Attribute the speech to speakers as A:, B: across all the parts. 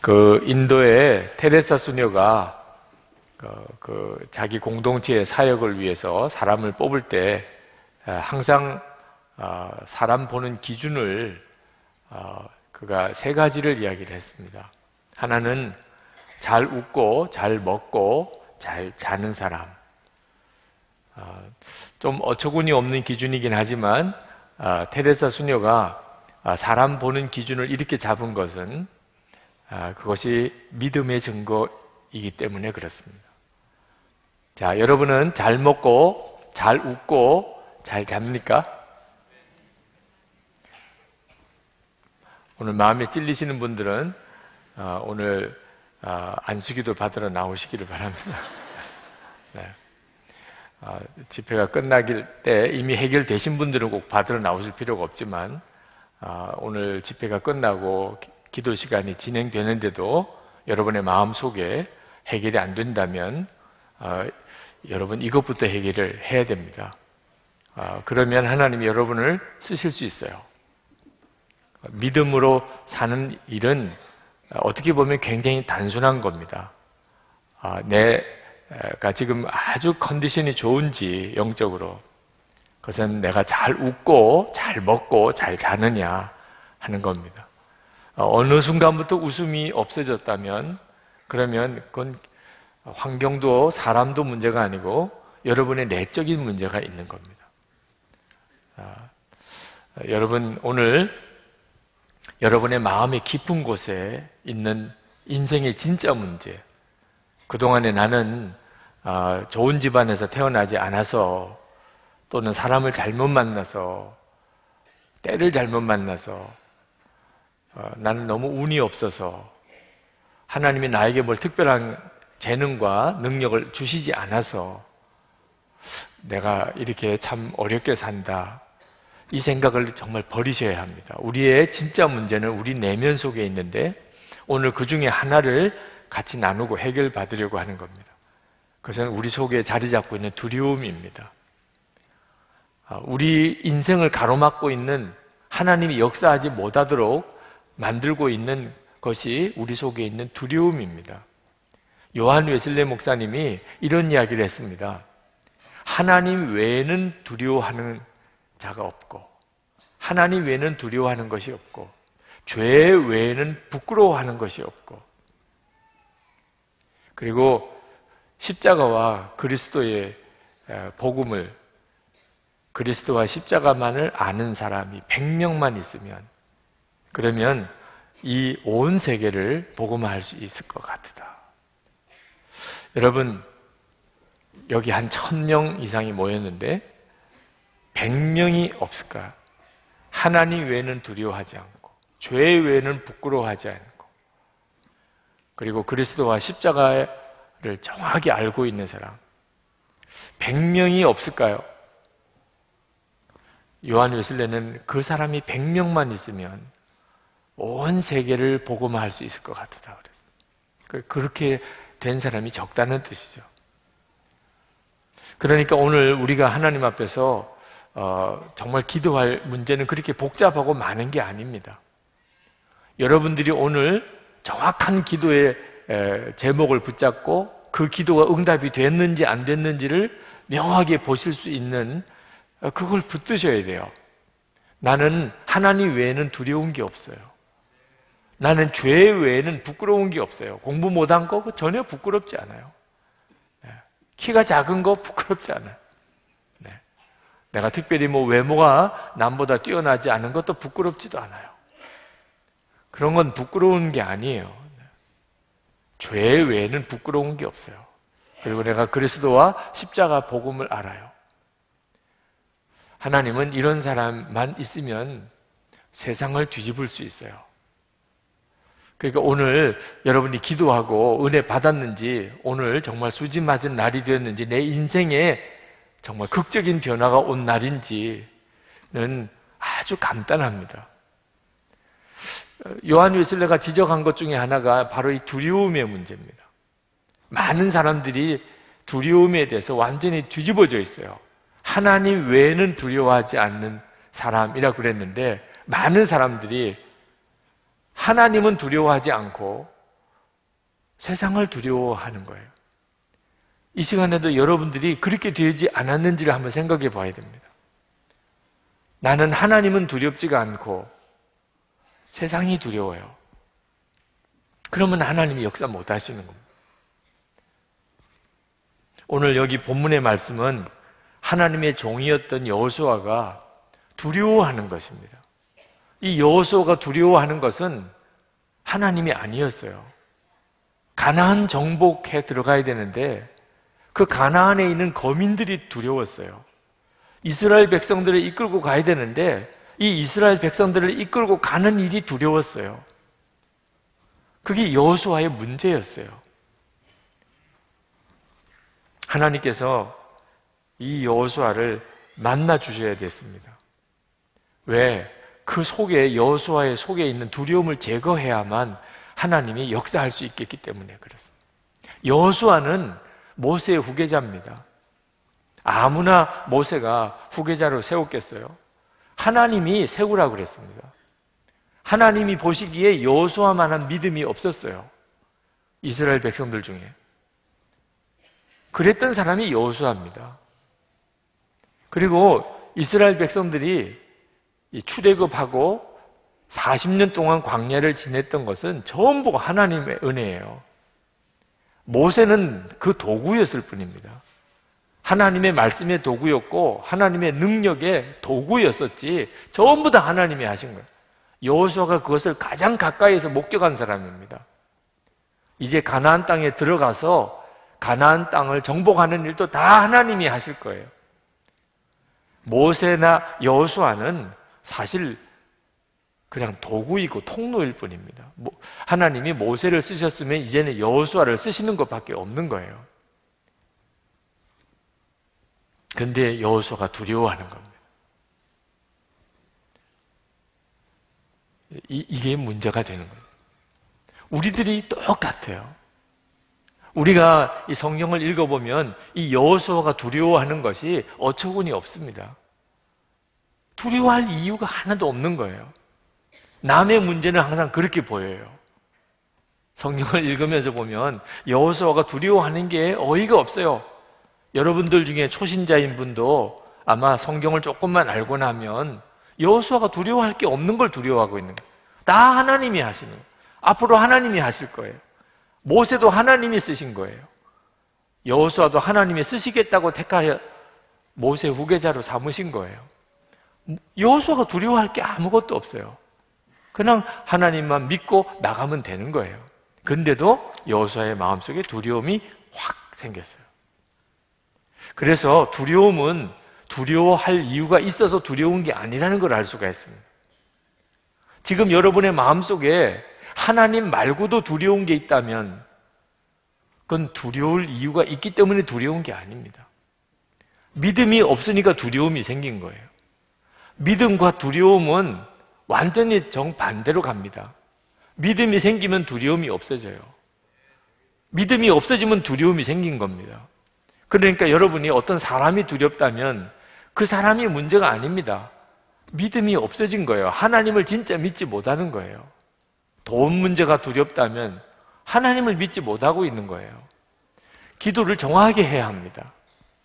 A: 인도의 테레사 수녀가 자기 공동체의 사역을 위해서 사람을 뽑을 때 항상 사람 보는 기준을 그가 세 가지를 이야기를 했습니다. 하나는 잘 웃고 잘 먹고 잘 자는 사람. 좀 어처구니 없는 기준이긴 하지만 테레사 수녀가 사람 보는 기준을 이렇게 잡은 것은 그것이 믿음의 증거이기 때문에 그렇습니다. 자, 여러분은 잘 먹고 잘 웃고 잘 잡니까? 오늘 마음에 찔리시는 분들은 오늘 안수기도 받으러 나오시기를 바랍니다. 네. 집회가 끝나길 때 이미 해결되신 분들은 꼭 받으러 나오실 필요가 없지만 오늘 집회가 끝나고 기도 시간이 진행되는데도 여러분의 마음속에 해결이 안 된다면 여러분 이것부터 해결을 해야 됩니다. 그러면 하나님이 여러분을 쓰실 수 있어요. 믿음으로 사는 일은 어떻게 보면 굉장히 단순한 겁니다. 내가 지금 아주 컨디션이 좋은지 영적으로 그것은 내가 잘 웃고 잘 먹고 잘 자느냐 하는 겁니다. 어느 순간부터 웃음이 없어졌다면 그러면 그건 환경도 사람도 문제가 아니고 여러분의 내적인 문제가 있는 겁니다. 여러분 오늘 여러분의 마음의 깊은 곳에 있는 인생의 진짜 문제, 그동안에 나는 좋은 집안에서 태어나지 않아서 또는 사람을 잘못 만나서 때를 잘못 만나서 나는 너무 운이 없어서 하나님이 나에게 뭘 특별한 재능과 능력을 주시지 않아서 내가 이렇게 참 어렵게 산다, 이 생각을 정말 버리셔야 합니다. 우리의 진짜 문제는 우리 내면 속에 있는데 오늘 그 중에 하나를 같이 나누고 해결받으려고 하는 겁니다. 그것은 우리 속에 자리 잡고 있는 두려움입니다. 우리 인생을 가로막고 있는, 하나님이 역사하지 못하도록 만들고 있는 것이 우리 속에 있는 두려움입니다. 요한 웨슬레 목사님이 이런 이야기를 했습니다. 하나님 외에는 두려워하는 자가 없고 하나님 외에는 두려워하는 것이 없고 죄 외에는 부끄러워하는 것이 없고, 그리고 십자가와 그리스도의 복음을, 그리스도와 십자가만을 아는 사람이 100명만 있으면 그러면 이 온 세계를 복음화할 수 있을 것 같다. 여러분 여기 한 1000명 이상이 모였는데 100명이 없을까? 하나님 외에는 두려워하지 않고 죄 외에는 부끄러워하지 않고 그리고 그리스도와 십자가를 정확히 알고 있는 사람 100명이 없을까요? 요한 웨슬레는 그 사람이 100명만 있으면 온 세계를 복음화할 수 있을 것 같다 그랬어요. 그렇게 된 사람이 적다는 뜻이죠. 그러니까 오늘 우리가 하나님 앞에서 정말 기도할 문제는 그렇게 복잡하고 많은 게 아닙니다. 여러분들이 오늘 정확한 기도의 제목을 붙잡고 그 기도가 응답이 됐는지 안 됐는지를 명확하게 보실 수 있는 그걸 붙드셔야 돼요. 나는 하나님 외에는 두려운 게 없어요. 나는 죄 외에는 부끄러운 게 없어요. 공부 못한 거 전혀 부끄럽지 않아요. 키가 작은 거 부끄럽지 않아요. 내가 특별히 외모가 남보다 뛰어나지 않은 것도 부끄럽지도 않아요. 그런 건 부끄러운 게 아니에요. 죄 외에는 부끄러운 게 없어요. 그리고 내가 그리스도와 십자가 복음을 알아요. 하나님은 이런 사람만 있으면 세상을 뒤집을 수 있어요. 그러니까 오늘 여러분이 기도하고 은혜 받았는지, 오늘 정말 수지 맞은 날이 되었는지, 내 인생에 정말 극적인 변화가 온 날인지는 아주 간단합니다. 요한 웨슬레가 지적한 것 중에 하나가 바로 이 두려움의 문제입니다. 많은 사람들이 두려움에 대해서 완전히 뒤집어져 있어요. 하나님 외에는 두려워하지 않는 사람이라고 그랬는데 많은 사람들이 하나님은 두려워하지 않고 세상을 두려워하는 거예요. 이 시간에도 여러분들이 그렇게 되지 않았는지를 한번 생각해 봐야 됩니다. 나는 하나님은 두렵지가 않고 세상이 두려워요. 그러면 하나님이 역사 못 하시는 겁니다. 오늘 여기 본문의 말씀은 하나님의 종이었던 여호수아가 두려워하는 것입니다. 이 여호수아가 두려워하는 것은 하나님이 아니었어요. 가나안 정복해 들어가야 되는데 그 가나안에 있는 거민들이 두려웠어요. 이스라엘 백성들을 이끌고 가야 되는데 이 이스라엘 백성들을 이끌고 가는 일이 두려웠어요. 그게 여호수아의 문제였어요. 하나님께서 이 여호수아를 만나 주셔야 됐습니다. 왜? 그 속에, 여호수아의 속에 있는 두려움을 제거해야만 하나님이 역사할 수 있겠기 때문에 그렇습니다. 여호수아는 모세의 후계자입니다. 아무나 모세가 후계자로 세웠겠어요? 하나님이 세우라고 그랬습니다. 하나님이 보시기에 여호수아만한 믿음이 없었어요. 이스라엘 백성들 중에. 그랬던 사람이 여호수아입니다. 그리고 이스라엘 백성들이 출애굽하고 40년 동안 광야를 지냈던 것은 전부 하나님의 은혜예요. 모세는 그 도구였을 뿐입니다. 하나님의 말씀의 도구였고 하나님의 능력의 도구였었지 전부 다 하나님이 하신 거예요. 여호수아가 그것을 가장 가까이에서 목격한 사람입니다. 이제 가나안 땅에 들어가서 가나안 땅을 정복하는 일도 다 하나님이 하실 거예요. 모세나 여호수아는 사실 그냥 도구이고 통로일 뿐입니다. 하나님이 모세를 쓰셨으면 이제는 여호수아를 쓰시는 것밖에 없는 거예요. 근데 여호수아가 두려워하는 겁니다. 이게 문제가 되는 거예요. 우리들이 똑같아요. 우리가 이 성경을 읽어보면 이 여호수아가 두려워하는 것이 어처구니 없습니다. 두려워할 이유가 하나도 없는 거예요. 남의 문제는 항상 그렇게 보여요. 성경을 읽으면서 보면 여호수아가 두려워하는 게 어이가 없어요. 여러분들 중에 초신자인 분도 아마 성경을 조금만 알고 나면 여호수아가 두려워할 게 없는 걸 두려워하고 있는 거예요. 다 하나님이 하시는 거예요. 앞으로 하나님이 하실 거예요. 모세도 하나님이 쓰신 거예요. 여호수아도 하나님이 쓰시겠다고 택하여 모세 후계자로 삼으신 거예요. 여호수아가 두려워할 게 아무것도 없어요. 그냥 하나님만 믿고 나가면 되는 거예요. 근데도 여호수아의 마음속에 두려움이 확 생겼어요. 그래서 두려움은 두려워할 이유가 있어서 두려운 게 아니라는 걸 알 수가 있습니다. 지금 여러분의 마음속에 하나님 말고도 두려운 게 있다면 그건 두려울 이유가 있기 때문에 두려운 게 아닙니다. 믿음이 없으니까 두려움이 생긴 거예요. 믿음과 두려움은 완전히 정반대로 갑니다. 믿음이 생기면 두려움이 없어져요. 믿음이 없어지면 두려움이 생긴 겁니다. 그러니까 여러분이 어떤 사람이 두렵다면 그 사람이 문제가 아닙니다. 믿음이 없어진 거예요. 하나님을 진짜 믿지 못하는 거예요. 돈 문제가 두렵다면 하나님을 믿지 못하고 있는 거예요. 기도를 정확하게 해야 합니다.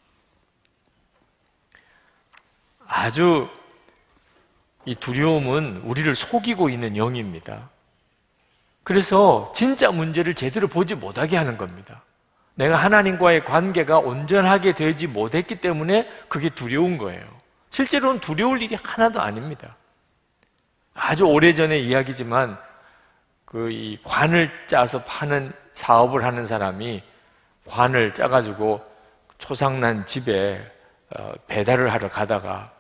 A: 아주 이 두려움은 우리를 속이고 있는 영입니다. 그래서 진짜 문제를 제대로 보지 못하게 하는 겁니다. 내가 하나님과의 관계가 온전하게 되지 못했기 때문에 그게 두려운 거예요. 실제로는 두려울 일이 하나도 아닙니다. 아주 오래전의 이야기지만 이 관을 짜서 파는 사업을 하는 사람이 관을 짜가지고 초상난 집에 배달을 하러 가다가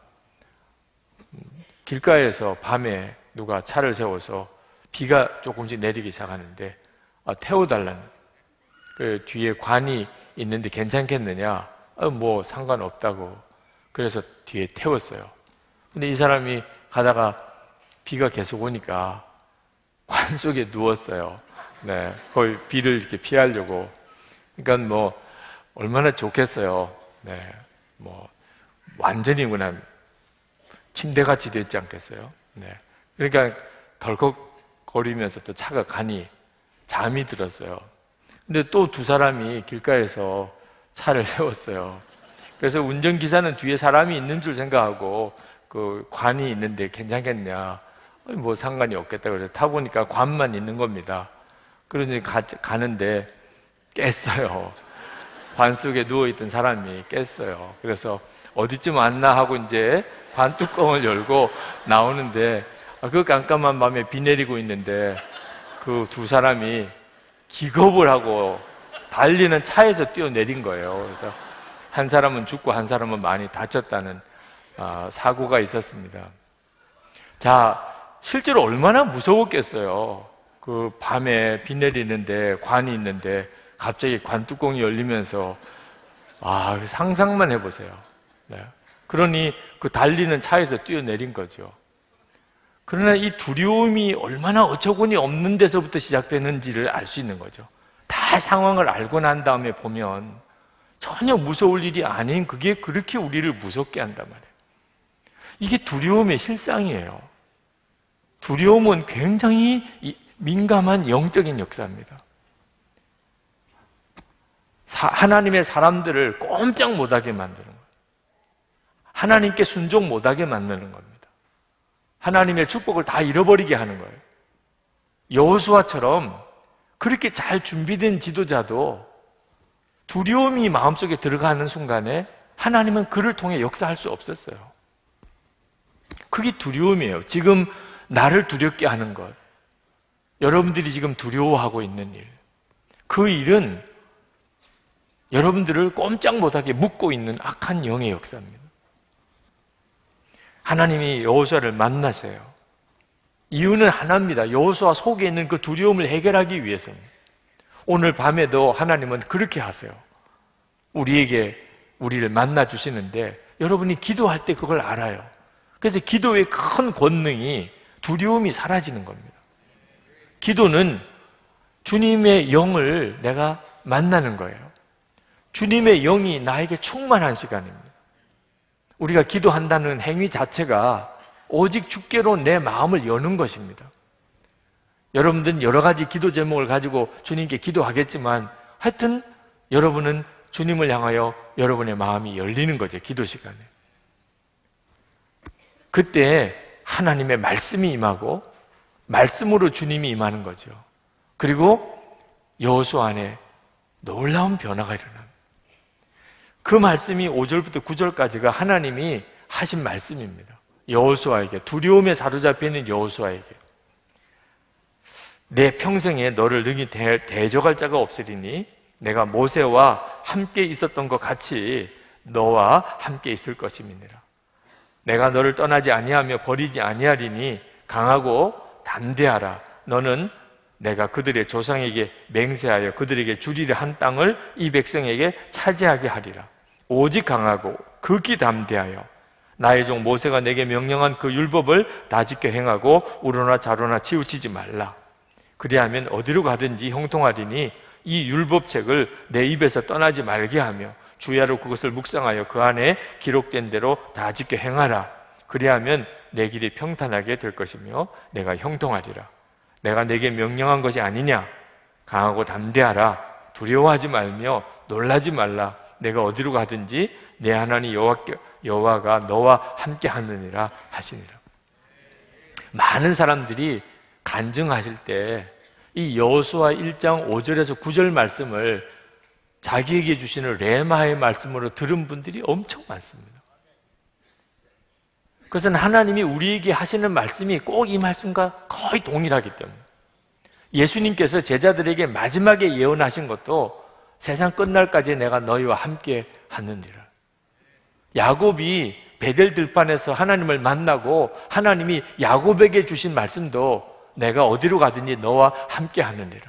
A: 길가에서 밤에 누가 차를 세워서 비가 조금씩 내리기 시작하는데 태워달라는, 그 뒤에 관이 있는데 괜찮겠느냐? 뭐 상관없다고. 그래서 뒤에 태웠어요. 근데 이 사람이 가다가 비가 계속 오니까 관 속에 누웠어요. 네, 거의 비를 이렇게 피하려고. 그러니까 뭐 얼마나 좋겠어요. 네, 뭐 완전히 그냥 침대같이 됐지 않겠어요? 네, 그러니까 덜컥거리면서 또 차가 가니 잠이 들었어요. 근데 또 두 사람이 길가에서 차를 세웠어요. 그래서 운전기사는 뒤에 사람이 있는 줄 생각하고 그 관이 있는데 괜찮겠냐, 뭐 상관이 없겠다 그래서 타보니까 관만 있는 겁니다. 그러니 가는데 깼어요. 관 속에 누워있던 사람이 깼어요. 그래서 어디쯤 왔나 하고 이제 관 뚜껑을 열고 나오는데 그 깜깜한 밤에 비 내리고 있는데 그 두 사람이 기겁을 하고 달리는 차에서 뛰어내린 거예요. 그래서 한 사람은 죽고 한 사람은 많이 다쳤다는 사고가 있었습니다. 자, 실제로 얼마나 무서웠겠어요. 그 밤에 비 내리는데 관이 있는데 갑자기 관 뚜껑이 열리면서 상상만 해보세요. 네. 그러니 그 달리는 차에서 뛰어내린 거죠. 그러나 이 두려움이 얼마나 어처구니 없는 데서부터 시작되는지를 알 수 있는 거죠. 다 상황을 알고 난 다음에 보면 전혀 무서울 일이 아닌 그게 그렇게 우리를 무섭게 한단 말이에요. 이게 두려움의 실상이에요. 두려움은 굉장히 민감한 영적인 역사입니다. 하나님의 사람들을 꼼짝 못하게 만드는 거예요. 하나님께 순종 못하게 만드는 겁니다. 하나님의 축복을 다 잃어버리게 하는 거예요. 여호수아처럼 그렇게 잘 준비된 지도자도 두려움이 마음속에 들어가는 순간에 하나님은 그를 통해 역사할 수 없었어요. 그게 두려움이에요. 지금 나를 두렵게 하는 것, 여러분들이 지금 두려워하고 있는 일, 그 일은 여러분들을 꼼짝 못하게 묶고 있는 악한 영의 역사입니다. 하나님이 여호수아를 만나세요. 이유는 하나입니다. 여호수아 속에 있는 그 두려움을 해결하기 위해서입니다. 오늘 밤에도 하나님은 그렇게 하세요. 우리를 만나 주시는데 여러분이 기도할 때 그걸 알아요. 그래서 기도의 큰 권능이 두려움이 사라지는 겁니다. 기도는 주님의 영을 내가 만나는 거예요. 주님의 영이 나에게 충만한 시간입니다. 우리가 기도한다는 행위 자체가 오직 주께로 내 마음을 여는 것입니다. 여러분들은 여러 가지 기도 제목을 가지고 주님께 기도하겠지만 하여튼 여러분은 주님을 향하여 여러분의 마음이 열리는 거죠. 기도 시간에. 그때 하나님의 말씀이 임하고 말씀으로 주님이 임하는 거죠. 그리고 여호수아 안에 놀라운 변화가 일어납니다. 그 말씀이 5절부터 9절까지가 하나님이 하신 말씀입니다. 여호수아에게, 두려움에 사로잡혀 있는 여호수아에게, 내 평생에 너를 능히 대적할 자가 없으리니 내가 모세와 함께 있었던 것 같이 너와 함께 있을 것임이니라. 내가 너를 떠나지 아니하며 버리지 아니하리니 강하고 담대하라. 너는 내가 그들의 조상에게 맹세하여 그들에게 주리라 한 땅을 이 백성에게 차지하게 하리라. 오직 강하고 극히 담대하여 나의 종 모세가 내게 명령한 그 율법을 다 지켜 행하고 우로나 좌로나 치우치지 말라. 그리하면 어디로 가든지 형통하리니 이 율법책을 내 입에서 떠나지 말게 하며 주야로 그것을 묵상하여 그 안에 기록된 대로 다 지켜 행하라. 그리하면 내 길이 평탄하게 될 것이며 내가 형통하리라. 내가 내게 명령한 것이 아니냐? 강하고 담대하라. 두려워하지 말며 놀라지 말라. 내가 어디로 가든지 내 하나님 여호와가 너와 함께 하느니라 하시니라. 많은 사람들이 간증하실 때 이 여호수아 1장 5절에서 9절 말씀을 자기에게 주시는 레마의 말씀으로 들은 분들이 엄청 많습니다. 그것은 하나님이 우리에게 하시는 말씀이 꼭 이 말씀과 거의 동일하기 때문에, 예수님께서 제자들에게 마지막에 예언하신 것도 세상 끝날까지 내가 너희와 함께 하느니라. 야곱이 베델 들판에서 하나님을 만나고 하나님이 야곱에게 주신 말씀도 내가 어디로 가든지 너와 함께 하느니라.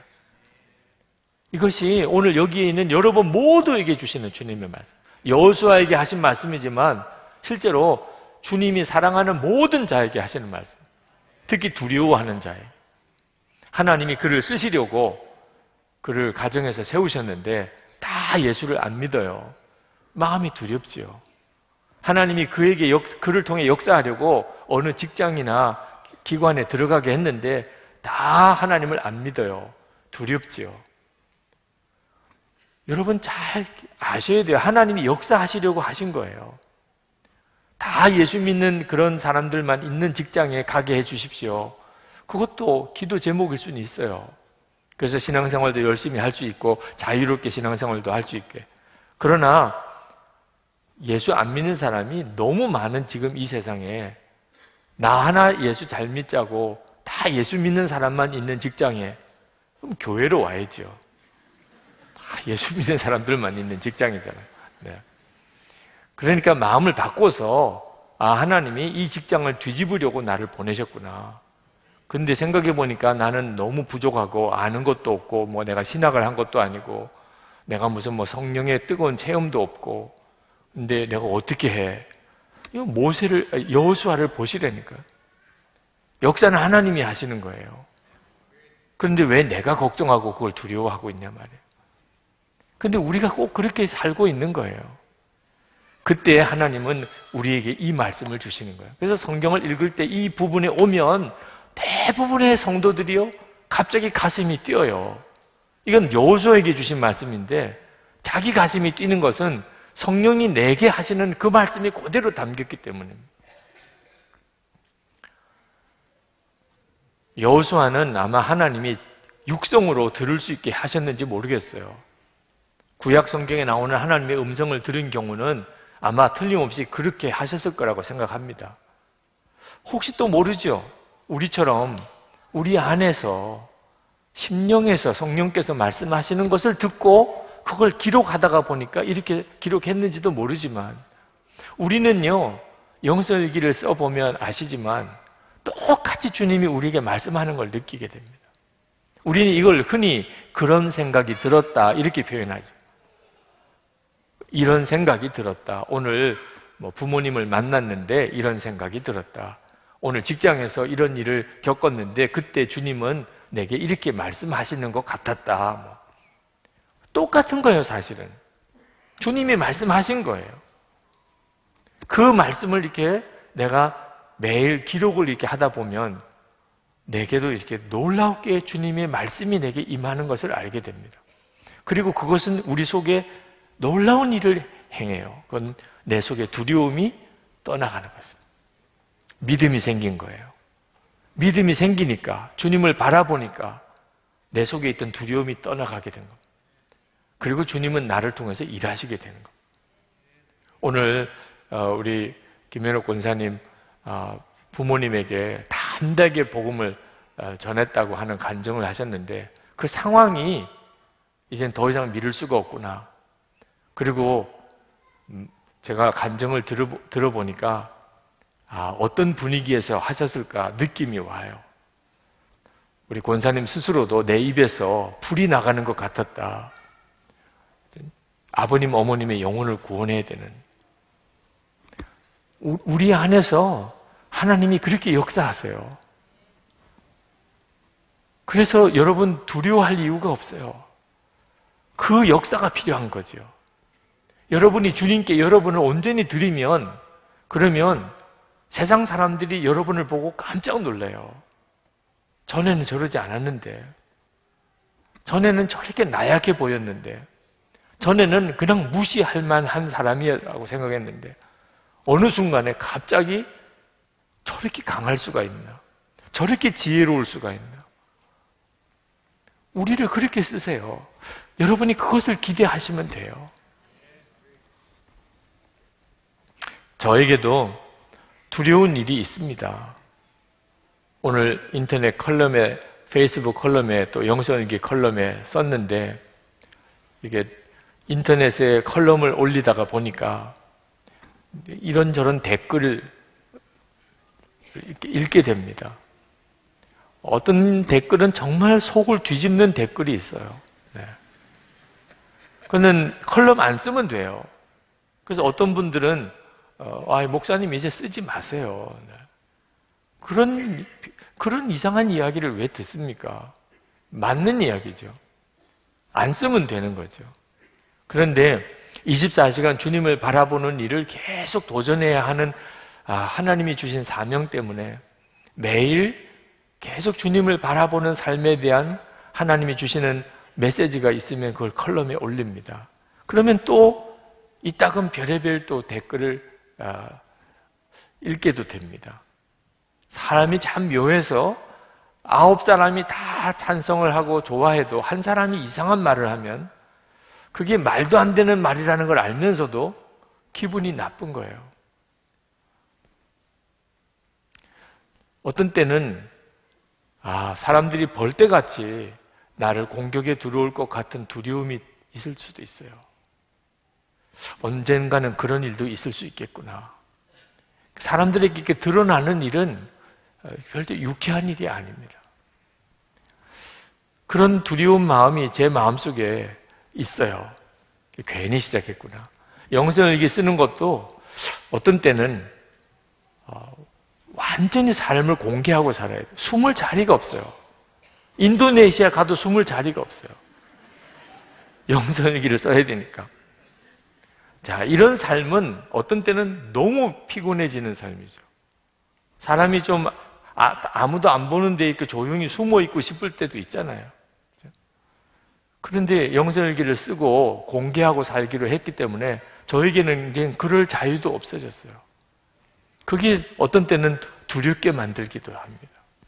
A: 이것이 오늘 여기에 있는 여러분 모두에게 주시는 주님의 말씀, 여호수아에게 하신 말씀이지만 실제로 주님이 사랑하는 모든 자에게 하시는 말씀, 특히 두려워하는 자에게. 하나님이 그를 쓰시려고 그를 가정에서 세우셨는데 다 예수를 안 믿어요. 마음이 두렵지요. 하나님이 그를 통해 역사하려고 어느 직장이나 기관에 들어가게 했는데 다 하나님을 안 믿어요. 두렵지요. 여러분 잘 아셔야 돼요. 하나님이 역사하시려고 하신 거예요. 다 예수 믿는 그런 사람들만 있는 직장에 가게 해 주십시오. 그것도 기도 제목일 수는 있어요. 그래서 신앙생활도 열심히 할 수 있고 자유롭게 신앙생활도 할 수 있게. 그러나 예수 안 믿는 사람이 너무 많은 지금 이 세상에 나 하나 예수 잘 믿자고 다 예수 믿는 사람만 있는 직장에, 그럼 교회로 와야죠. 다 예수 믿는 사람들만 있는 직장이잖아요. 네. 그러니까 마음을 바꿔서 하나님이 이 직장을 뒤집으려고 나를 보내셨구나. 근데 생각해 보니까 나는 너무 부족하고 아는 것도 없고 뭐 내가 신학을 한 것도 아니고 내가 무슨 뭐 성령의 뜨거운 체험도 없고, 근데 내가 어떻게 해? 이거 여호수아를 보시라니까요. 역사는 하나님이 하시는 거예요. 그런데 왜 내가 걱정하고 그걸 두려워하고 있냐 말이에요. 근데 우리가 꼭 그렇게 살고 있는 거예요. 그때 하나님은 우리에게 이 말씀을 주시는 거예요. 그래서 성경을 읽을 때 이 부분에 오면 대부분의 성도들이요, 갑자기 가슴이 뛰어요. 이건 여호수아에게 주신 말씀인데 자기 가슴이 뛰는 것은 성령이 내게 하시는 그 말씀이 그대로 담겼기 때문입니다. 여호수아는 아마 하나님이 육성으로 들을 수 있게 하셨는지 모르겠어요. 구약 성경에 나오는 하나님의 음성을 들은 경우는 아마 틀림없이 그렇게 하셨을 거라고 생각합니다. 혹시 또 모르죠? 우리처럼 우리 안에서 심령에서 성령께서 말씀하시는 것을 듣고 그걸 기록하다가 보니까 이렇게 기록했는지도 모르지만, 우리는요 영성일기를 써보면 아시지만 똑같이 주님이 우리에게 말씀하는 걸 느끼게 됩니다. 우리는 이걸 흔히 그런 생각이 들었다 이렇게 표현하죠. 이런 생각이 들었다. 오늘 뭐 부모님을 만났는데 이런 생각이 들었다. 오늘 직장에서 이런 일을 겪었는데 그때 주님은 내게 이렇게 말씀하시는 것 같았다. 뭐. 똑같은 거예요, 사실은. 주님이 말씀하신 거예요. 그 말씀을 이렇게 내가 매일 기록을 이렇게 하다 보면 내게도 이렇게 놀랍게 주님의 말씀이 내게 임하는 것을 알게 됩니다. 그리고 그것은 우리 속에 놀라운 일을 행해요. 그건 내 속에 두려움이 떠나가는 것입니다. 믿음이 생긴 거예요. 믿음이 생기니까, 주님을 바라보니까 내 속에 있던 두려움이 떠나가게 된 겁니다. 그리고 주님은 나를 통해서 일하시게 되는 겁니다. 오늘 우리 김현옥 권사님 부모님에게 담대하게 복음을 전했다고 하는 간증을 하셨는데, 그 상황이 이젠 더 이상 미룰 수가 없구나. 그리고 제가 간증을 들어보니까 어떤 분위기에서 하셨을까 느낌이 와요. 우리 권사님 스스로도 내 입에서 불이 나가는 것 같았다. 아버님 어머님의 영혼을 구원해야 되는, 우리 안에서 하나님이 그렇게 역사하세요. 그래서 여러분 두려워할 이유가 없어요. 그 역사가 필요한 거죠. 여러분이 주님께 여러분을 온전히 드리면, 그러면 세상 사람들이 여러분을 보고 깜짝 놀라요. 전에는 저러지 않았는데, 전에는 저렇게 나약해 보였는데, 전에는 그냥 무시할 만한 사람이라고 생각했는데 어느 순간에 갑자기 저렇게 강할 수가 있나, 저렇게 지혜로울 수가 있나. 우리를 그렇게 쓰세요. 여러분이 그것을 기대하시면 돼요. 저에게도 두려운 일이 있습니다. 오늘 인터넷 컬럼에, 페이스북 컬럼에, 또 영성일기 컬럼에 썼는데, 이게 인터넷에 컬럼을 올리다가 보니까 이런저런 댓글을 읽게 됩니다. 어떤 댓글은 정말 속을 뒤집는 댓글이 있어요. 네. 그거는 컬럼 안 쓰면 돼요. 그래서 어떤 분들은 목사님 이제 쓰지 마세요. 네. 그런 이상한 이야기를 왜 듣습니까? 맞는 이야기죠. 안 쓰면 되는 거죠. 그런데 24시간 주님을 바라보는 일을 계속 도전해야 하는 하나님이 주신 사명 때문에 매일 계속 주님을 바라보는 삶에 대한 하나님이 주시는 메시지가 있으면 그걸 컬럼에 올립니다. 그러면 또 이따금 별의별 또 댓글을 읽게도 됩니다. 사람이 참 묘해서 9사람이 다 찬성을 하고 좋아해도 한 사람이 이상한 말을 하면 그게 말도 안 되는 말이라는 걸 알면서도 기분이 나쁜 거예요. 어떤 때는 사람들이 벌떼같이 나를 공격에 들어올 것 같은 두려움이 있을 수도 있어요. 언젠가는 그런 일도 있을 수 있겠구나. 사람들에게 이렇게 드러나는 일은 별로 유쾌한 일이 아닙니다. 그런 두려운 마음이 제 마음속에 있어요. 괜히 시작했구나. 영성일기 쓰는 것도 어떤 때는 완전히 삶을 공개하고 살아야 돼요. 숨을 자리가 없어요. 인도네시아 가도 숨을 자리가 없어요. 영성일기를 써야 되니까. 자, 이런 삶은 어떤 때는 너무 피곤해지는 삶이죠. 사람이 좀 아무도 안 보는 데 있고 조용히 숨어 있고 싶을 때도 있잖아요. 그런데 영성일기를 쓰고 공개하고 살기로 했기 때문에 저에게는 이제 그럴 자유도 없어졌어요. 그게 어떤 때는 두렵게 만들기도 합니다.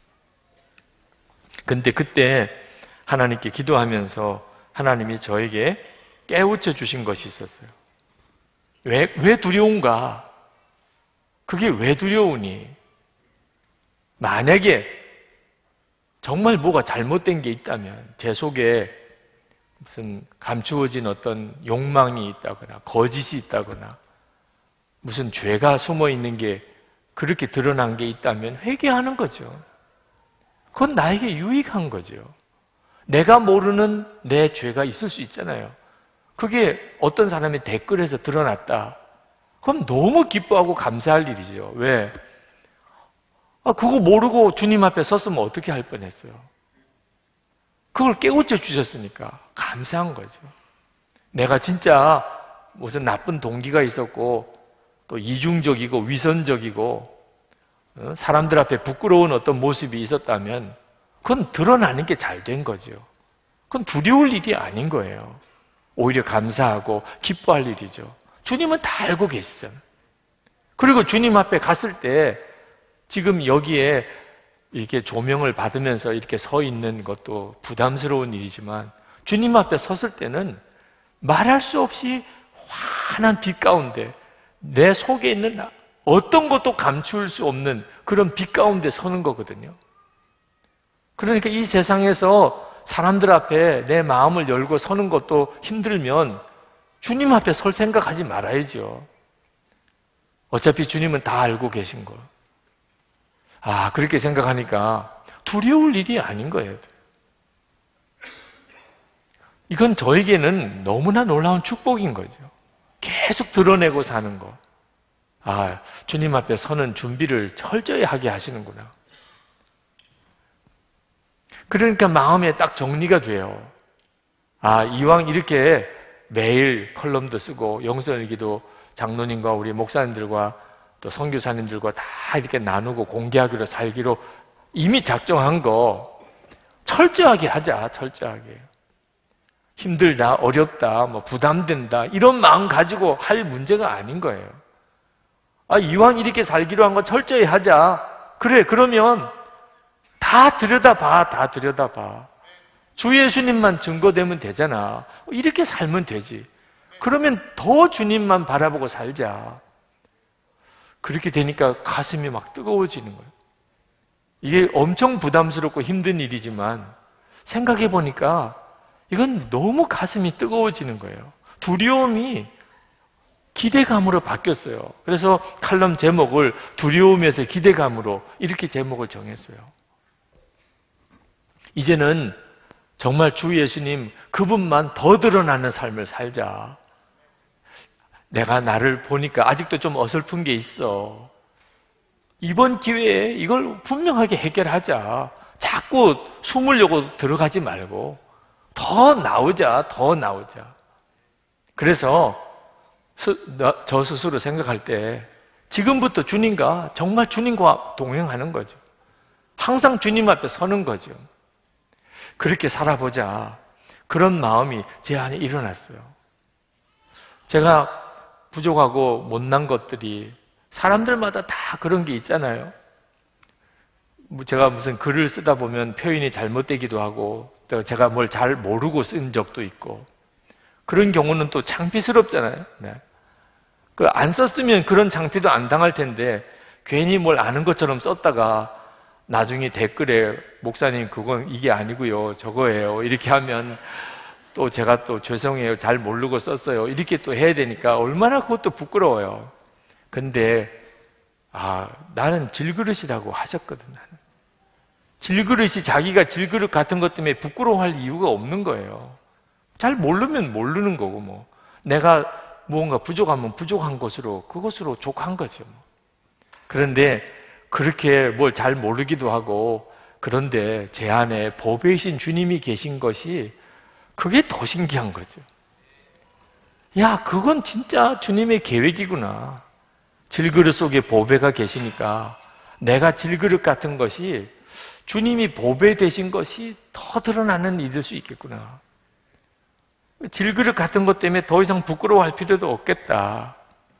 A: 근데 그때 하나님께 기도하면서 하나님이 저에게 깨우쳐 주신 것이 있었어요. 왜 두려운가? 그게 왜 두려우니? 만약에 정말 뭐가 잘못된 게 있다면, 제 속에 무슨 감추어진 어떤 욕망이 있다거나 거짓이 있다거나 무슨 죄가 숨어 있는 게 그렇게 드러난 게 있다면 회개하는 거죠. 그건 나에게 유익한 거죠. 내가 모르는 내 죄가 있을 수 있잖아요. 그게 어떤 사람의 댓글에서 드러났다. 그럼 너무 기뻐하고 감사할 일이죠. 왜? 그거 모르고 주님 앞에 섰으면 어떻게 할 뻔했어요? 그걸 깨우쳐 주셨으니까 감사한 거죠. 내가 진짜 무슨 나쁜 동기가 있었고 또 이중적이고 위선적이고 사람들 앞에 부끄러운 어떤 모습이 있었다면 그건 드러나는 게 잘 된 거죠. 그건 두려울 일이 아닌 거예요. 오히려 감사하고 기뻐할 일이죠. 주님은 다 알고 계시잖아요. 그리고 주님 앞에 갔을 때 지금 여기에 이렇게 조명을 받으면서 이렇게 서 있는 것도 부담스러운 일이지만 주님 앞에 섰을 때는 말할 수 없이 환한 빛 가운데 내 속에 있는 어떤 것도 감출 수 없는 그런 빛 가운데 서는 거거든요. 그러니까 이 세상에서 사람들 앞에 내 마음을 열고 서는 것도 힘들면 주님 앞에 설 생각하지 말아야죠. 어차피 주님은 다 알고 계신 거. 그렇게 생각하니까 두려울 일이 아닌 거예요. 이건 저에게는 너무나 놀라운 축복인 거죠. 계속 드러내고 사는 거. 주님 앞에 서는 준비를 철저히 하게 하시는구나. 그러니까 마음에 딱 정리가 돼요. 이왕 이렇게 매일 컬럼도 쓰고 영성일기도 장로님과 우리 목사님들과 또 선교사님들과 다 이렇게 나누고 공개하기로 살기로 이미 작정한 거 철저하게 하자. 철저하게. 힘들다, 어렵다, 부담된다 이런 마음 가지고 할 문제가 아닌 거예요. 이왕 이렇게 살기로 한 거 철저히 하자. 그래, 그러면 다 들여다봐, 다 들여다봐. 주 예수님만 증거되면 되잖아. 이렇게 살면 되지. 그러면 더 주님만 바라보고 살자. 그렇게 되니까 가슴이 막 뜨거워지는 거예요. 이게 엄청 부담스럽고 힘든 일이지만 생각해 보니까 이건 너무 가슴이 뜨거워지는 거예요. 두려움이 기대감으로 바뀌었어요. 그래서 칼럼 제목을 두려움에서 기대감으로 이렇게 제목을 정했어요. 이제는 정말 주 예수님 그분만 더 드러나는 삶을 살자. 내가 나를 보니까 아직도 좀 어설픈 게 있어. 이번 기회에 이걸 분명하게 해결하자. 자꾸 숨으려고 들어가지 말고 더 나오자, 더 나오자. 그래서 저 스스로 생각할 때 지금부터 주님과 정말 주님과 동행하는 거죠. 항상 주님 앞에 서는 거죠. 그렇게 살아보자. 그런 마음이 제 안에 일어났어요. 제가 부족하고 못난 것들이 사람들마다 다 그런 게 있잖아요. 제가 무슨 글을 쓰다 보면 표현이 잘못되기도 하고 또 제가 뭘 잘 모르고 쓴 적도 있고 그런 경우는 또 창피스럽잖아요. 네. 안 썼으면 그런 창피도 안 당할 텐데 괜히 뭘 아는 것처럼 썼다가 나중에 댓글에 목사님 그건 이게 아니고요 저거예요 이렇게 하면 또 제가 또 죄송해요 잘 모르고 썼어요 이렇게 또 해야 되니까 얼마나 그것도 부끄러워요. 근데 나는 질그릇이라고 하셨거든. 질그릇이 자기가 질그릇 같은 것 때문에 부끄러워할 이유가 없는 거예요. 잘 모르면 모르는 거고 뭐 내가 무언가 부족하면 부족한 것으로 그것으로 족한 거죠. 그런데 그렇게 뭘 잘 모르기도 하고 그런데 제 안에 보배이신 주님이 계신 것이 그게 더 신기한 거죠. 야, 그건 진짜 주님의 계획이구나. 질그릇 속에 보배가 계시니까 내가 질그릇 같은 것이 주님이 보배 되신 것이 더 드러나는 일일 수 있겠구나. 질그릇 같은 것 때문에 더 이상 부끄러워할 필요도 없겠다.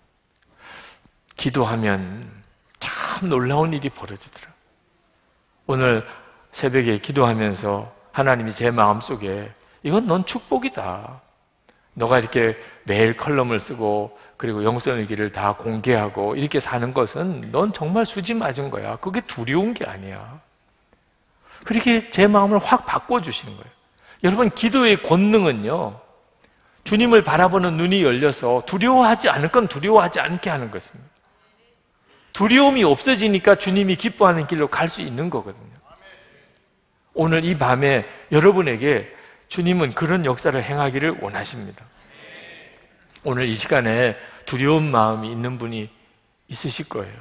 A: 기도하면 참 놀라운 일이 벌어지더라. 오늘 새벽에 기도하면서 하나님이 제 마음속에 이건 넌 축복이다. 너가 이렇게 매일 컬럼을 쓰고 그리고 영성의 길을 다 공개하고 이렇게 사는 것은 넌 정말 수지 맞은 거야. 그게 두려운 게 아니야. 그렇게 제 마음을 확 바꿔주시는 거예요. 여러분, 기도의 권능은요, 주님을 바라보는 눈이 열려서 두려워하지 않을 건 두려워하지 않게 하는 것입니다. 두려움이 없어지니까 주님이 기뻐하는 길로 갈 수 있는 거거든요. 오늘 이 밤에 여러분에게 주님은 그런 역사를 행하기를 원하십니다. 오늘 이 시간에 두려운 마음이 있는 분이 있으실 거예요.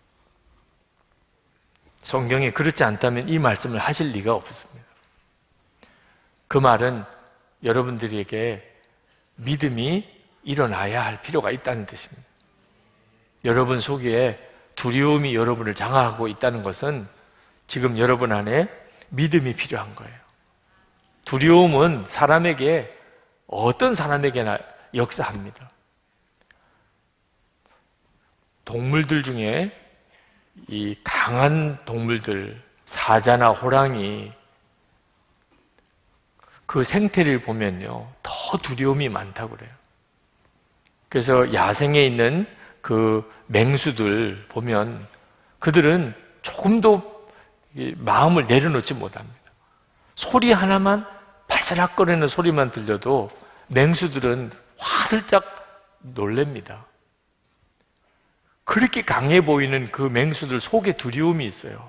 A: 성경에 그렇지 않다면 이 말씀을 하실 리가 없습니다. 그 말은 여러분들에게 믿음이 일어나야 할 필요가 있다는 뜻입니다. 여러분 속에 두려움이 여러분을 장악하고 있다는 것은 지금 여러분 안에 믿음이 필요한 거예요. 두려움은 사람에게 어떤 사람에게나 역사합니다. 동물들 중에 이 강한 동물들, 사자나 호랑이 그 생태를 보면요 더 두려움이 많다고 그래요. 그래서 야생에 있는 그 맹수들 보면 그들은 조금도 마음을 내려놓지 못합니다. 소리 하나만 바스락거리는 소리만 들려도 맹수들은 화들짝 놀랍니다. 그렇게 강해 보이는 그 맹수들 속에 두려움이 있어요.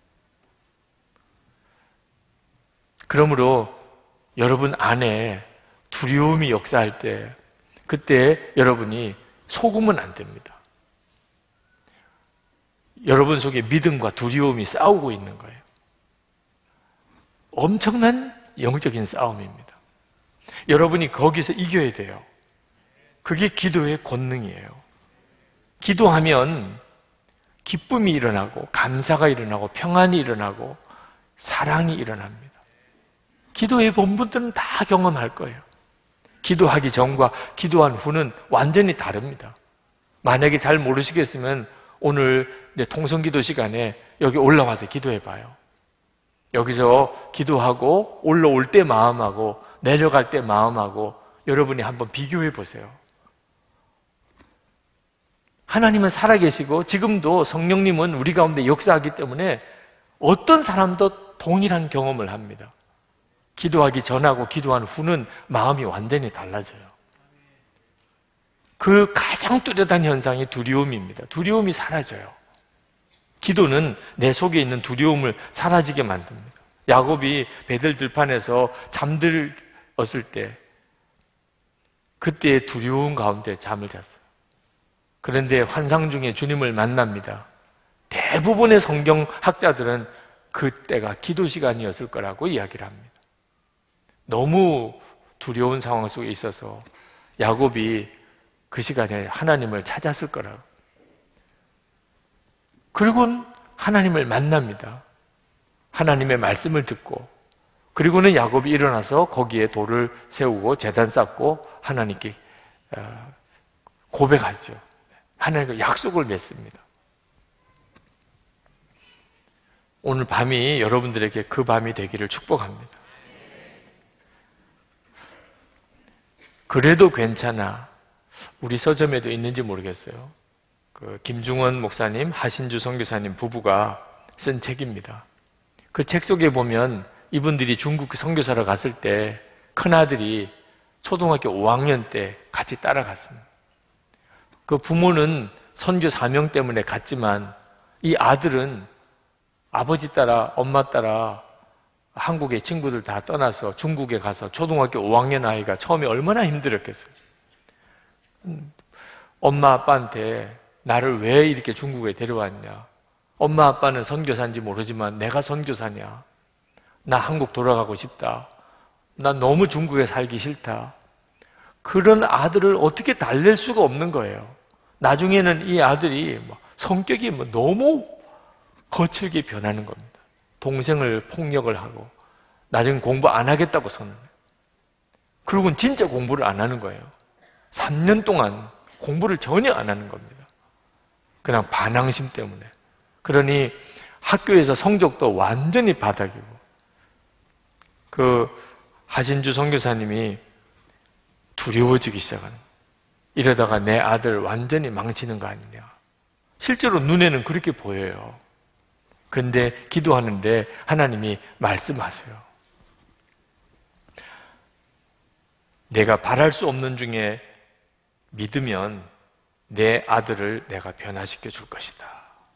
A: 그러므로 여러분 안에 두려움이 역사할 때 그때 여러분이 속으면 안 됩니다. 여러분 속에 믿음과 두려움이 싸우고 있는 거예요. 엄청난 영적인 싸움입니다. 여러분이 거기서 이겨야 돼요. 그게 기도의 권능이에요. 기도하면 기쁨이 일어나고 감사가 일어나고 평안이 일어나고 사랑이 일어납니다. 기도의 본분들은 다 경험할 거예요. 기도하기 전과 기도한 후는 완전히 다릅니다. 만약에 잘 모르시겠으면 오늘 통성기도 시간에 여기 올라와서 기도해 봐요. 여기서 기도하고 올라올 때 마음하고 내려갈 때 마음하고 여러분이 한번 비교해 보세요. 하나님은 살아계시고 지금도 성령님은 우리 가운데 역사하기 때문에 어떤 사람도 동일한 경험을 합니다. 기도하기 전하고 기도한 후는 마음이 완전히 달라져요. 그 가장 뚜렷한 현상이 두려움입니다. 두려움이 사라져요. 기도는 내 속에 있는 두려움을 사라지게 만듭니다. 야곱이 베델 들판에서 잠들었을 때 그때 두려움 가운데 잠을 잤어요. 그런데 환상 중에 주님을 만납니다. 대부분의 성경학자들은 그때가 기도 시간이었을 거라고 이야기를 합니다. 너무 두려운 상황 속에 있어서 야곱이 그 시간에 하나님을 찾았을 거라고. 그리고 하나님을 만납니다. 하나님의 말씀을 듣고 그리고는 야곱이 일어나서 거기에 돌을 세우고 제단 쌓고 하나님께 고백하죠. 하나님과 약속을 맺습니다. 오늘 밤이 여러분들에게 그 밤이 되기를 축복합니다. 그래도 괜찮아. 우리 서점에도 있는지 모르겠어요. 그 김중원 목사님, 하신주 선교사님 부부가 쓴 책입니다. 그 책 속에 보면 이분들이 중국 선교사로 갔을 때 큰아들이 초등학교 5학년 때 같이 따라갔습니다. 그 부모는 선교 사명 때문에 갔지만 이 아들은 아버지 따라 엄마 따라 한국의 친구들 다 떠나서 중국에 가서 초등학교 5학년 아이가 처음에 얼마나 힘들었겠어요. 엄마 아빠한테 나를 왜 이렇게 중국에 데려왔냐. 엄마 아빠는 선교사인지 모르지만 내가 선교사냐. 나 한국 돌아가고 싶다. 나 너무 중국에 살기 싫다. 그런 아들을 어떻게 달랠 수가 없는 거예요. 나중에는 이 아들이 성격이 너무 거칠게 변하는 겁니다. 동생을 폭력을 하고 나중에 공부 안 하겠다고 선언해요. 그러고는 진짜 공부를 안 하는 거예요. 3년 동안 공부를 전혀 안 하는 겁니다. 그냥 반항심 때문에. 그러니 학교에서 성적도 완전히 바닥이고 그 하신주 선교사님이 두려워지기 시작하는 거예요. 이러다가 내 아들 완전히 망치는 거 아니냐. 실제로 눈에는 그렇게 보여요. 근데 기도하는데 하나님이 말씀하세요. 내가 바랄 수 없는 중에 믿으면 내 아들을 내가 변화시켜 줄 것이다.